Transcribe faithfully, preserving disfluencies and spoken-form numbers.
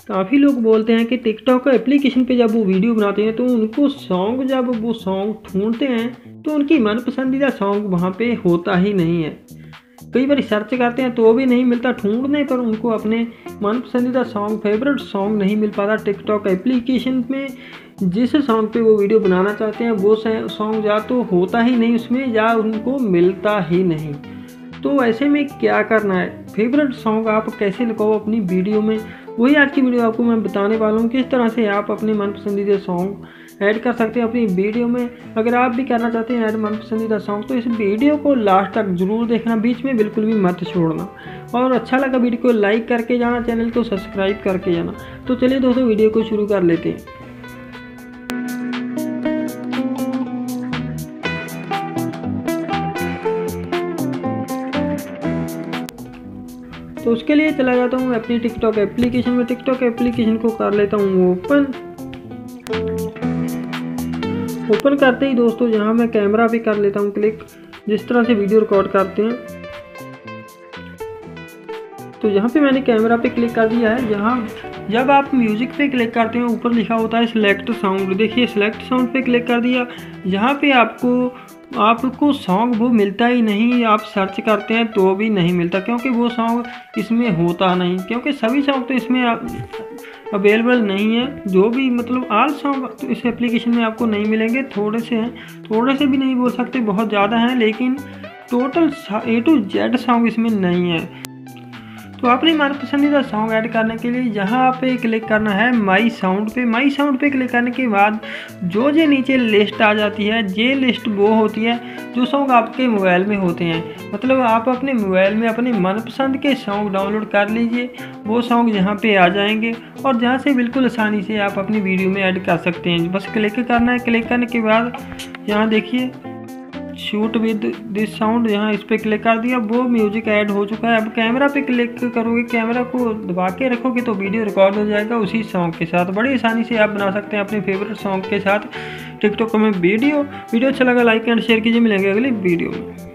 काफ़ी लोग बोलते हैं कि टिकटॉक एप्लीकेशन पे जब वो वीडियो बनाते हैं तो उनको सॉन्ग जब वो सॉन्ग ढूंढते हैं तो उनकी मन पसंदीदा सॉन्ग वहाँ पे होता ही नहीं है। कई बार सर्च करते हैं तो भी नहीं मिलता, ढूंढने पर उनको अपने मन पसंदीदा सॉन्ग फेवरेट सॉन्ग नहीं मिल पाता। टिकटॉक एप्लीकेशन में जिस सॉन्ग पे वो वीडियो बनाना चाहते हैं वो सॉन्ग या तो होता ही नहीं उसमें या उनको मिलता ही नहीं। तो ऐसे में क्या करना है, फेवरेट सॉन्ग आप कैसे लगाओ अपनी वीडियो में, वही आज की वीडियो आपको मैं बताने वाला हूँ। किस तरह से आप अपने मन पसंदीदा सॉन्ग ऐड कर सकते हैं अपनी वीडियो में। अगर आप भी करना चाहते हैं ऐड मन पसंदीदा सॉन्ग तो इस वीडियो को लास्ट तक जरूर देखना, बीच में बिल्कुल भी मत छोड़ना। और अच्छा लगा वीडियो को लाइक करके जाना, चैनल को सब्सक्राइब करके जाना। तो चलिए दोस्तों वीडियो को शुरू कर लेते हैं। तो उसके लिए चला जाता हूँ अपनी टिकटॉक एप्लीकेशन में। टिकटॉक एप्लीकेशन को कर लेता हूँ ओपन। ओपन करते ही दोस्तों यहाँ मैं कैमरा पे कर लेता हूँ क्लिक, जिस तरह से वीडियो रिकॉर्ड करते हैं। तो यहाँ पे मैंने कैमरा पे क्लिक कर दिया है। यहाँ जब आप म्यूजिक पे क्लिक करते हैं ऊपर लिखा होता है सिलेक्ट साउंड, देखिए सिलेक्ट साउंड पे क्लिक कर दिया। यहाँ पे आपको आपको सॉन्ग वो मिलता ही नहीं, आप सर्च करते हैं तो भी नहीं मिलता, क्योंकि वो सॉन्ग इसमें होता नहीं, क्योंकि सभी सॉन्ग तो इसमें अवेलेबल नहीं है। जो भी मतलब आल सॉन्ग तो इस एप्लीकेशन में आपको नहीं मिलेंगे, थोड़े से हैं, थोड़े से भी नहीं बोल सकते, बहुत ज़्यादा हैं, लेकिन total A to Z song इसमें नहीं है। तो अपनी मन पसंदीदा सॉन्ग ऐड करने के लिए यहाँ पे क्लिक करना है माई साउंड पे। माई साउंड पे क्लिक करने के बाद जो जो नीचे लिस्ट आ जाती है, ये लिस्ट वो होती है जो सॉन्ग आपके मोबाइल में होते हैं। मतलब आप अपने मोबाइल में अपने मनपसंद के सॉन्ग डाउनलोड कर लीजिए, वो सॉन्ग यहाँ पे आ जाएंगे और जहाँ से बिल्कुल आसानी से आप अपनी वीडियो में ऐड कर सकते हैं। बस क्लिक करना है। क्लिक करने के बाद यहाँ देखिए शूट विद दिस साउंड, यहाँ इस पर क्लिक कर दिया, वो म्यूजिक ऐड हो चुका है। अब कैमरा पे क्लिक करोगे, कैमरा को दबा के रखोगे तो वीडियो रिकॉर्ड हो जाएगा उसी सॉन्ग के साथ। बड़ी आसानी से आप बना सकते हैं अपने फेवरेट सॉन्ग के साथ टिकटॉक में वीडियो। वीडियो अच्छा लगा लाइक एंड शेयर कीजिए। मिलेंगे अगली वीडियो में।